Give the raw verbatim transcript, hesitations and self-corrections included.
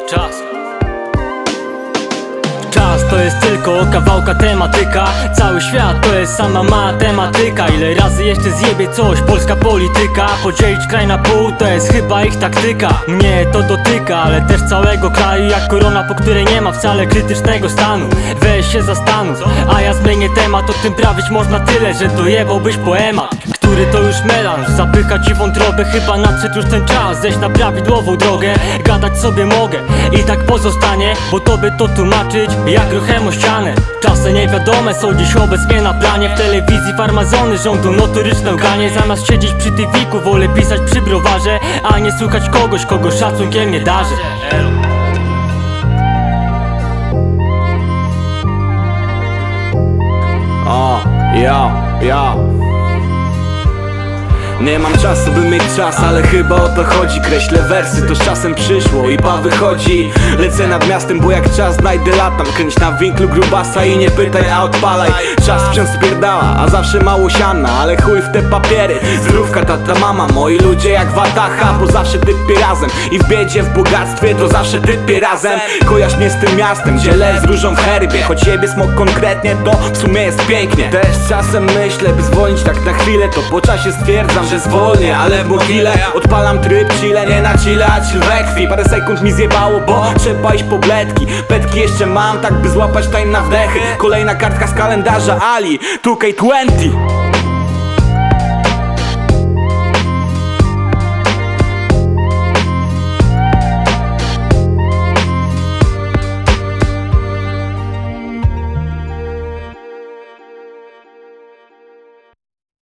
Czas. Czas to jest tylko kawałka tematyka. Cały świat to jest sama matematyka. Ile razy jeszcze zjebie coś polska polityka? Podzielić kraj na pół to jest chyba ich taktyka. Mnie to dotyka, ale też całego kraju. Jak korona, po której nie ma wcale krytycznego stanu. Weź się zastanów, a ja zmienię temat. O tym prawić można tyle, że dojebałbyś poemat, który to już melanż zapycha ci wątrobę. Chyba nadszedł już ten czas zejść na prawidłową drogę. Gadać sobie mogę i tak pozostanie, bo to by to tłumaczyć jak grochem o ścianę. Czasy niewiadome są dziś obecnie na planie. W telewizji farmazony rządzą notoryczne ganie. Zamiast siedzieć przy tywiku wolę pisać przy browarze, a nie słuchać kogoś, kogo szacunkiem nie darzę. O, ja, ja nie mam czasu, by mieć czas, ale chyba o to chodzi. Kreślę wersy, to z czasem przyszło i pa wychodzi. Lecę nad miastem, bo jak czas znajdę latam. Kręć na winklu grubasa i nie pytaj, a odpalaj. Czas wciąż spierdala, a zawsze mało siana. Ale chuj w te papiery, zdrówka, tata, mama. Moi ludzie jak watacha, bo zawsze typie razem. I w biedzie, w bogactwie, to zawsze typie razem. Kojarz mnie z tym miastem, gdzie les z różą w herbie. Choć jebie smok konkretnie, to w sumie jest pięknie. Też czasem myślę, by zwolnić tak na chwilę. To po czasie stwierdzam, że zwolnię, ale w mogile odpalam tryb chile, nie na chile, a chill we krwi. Parę sekund mi zjebało, bo trzeba iść po bledki. Petki jeszcze mam, tak by złapać time na wdechy. Kolejna kartka z kalendarza Ali, two K dwadzieścia.